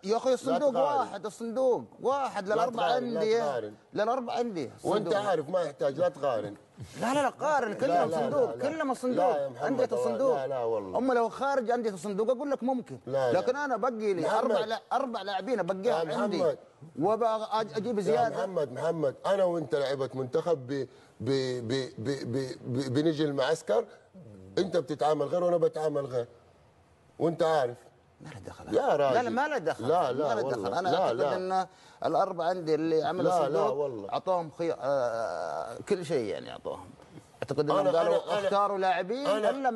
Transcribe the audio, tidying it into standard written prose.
يا اخي الصندوق واحد، الصندوق واحد للاربع انديه، للاربع انديه. وانت عارف ما يحتاج لا تقارن. لا قارن، كلهم صندوق، كلهم الصندوق، انديه الصندوق. لا والله. هم لو خارج انديه الصندوق اقول لك ممكن، لكن انا بقي لي اربع لاعبين ابقيهم عندي وابغى اجيب زياده. محمد انا وانت لعيبه منتخب بنجي المعسكر، انت بتتعامل غير وانا بتعامل غير، وانت عارف. ما له دخل يا راجل. لا ما له دخل، لا ما له دخل. انا اعتقد ان الاربع انديه اللي عملوا الصندوق اعطوهم كل شيء، يعني اعطوهم. اعتقد انهم قالوا اختاروا لاعبين الا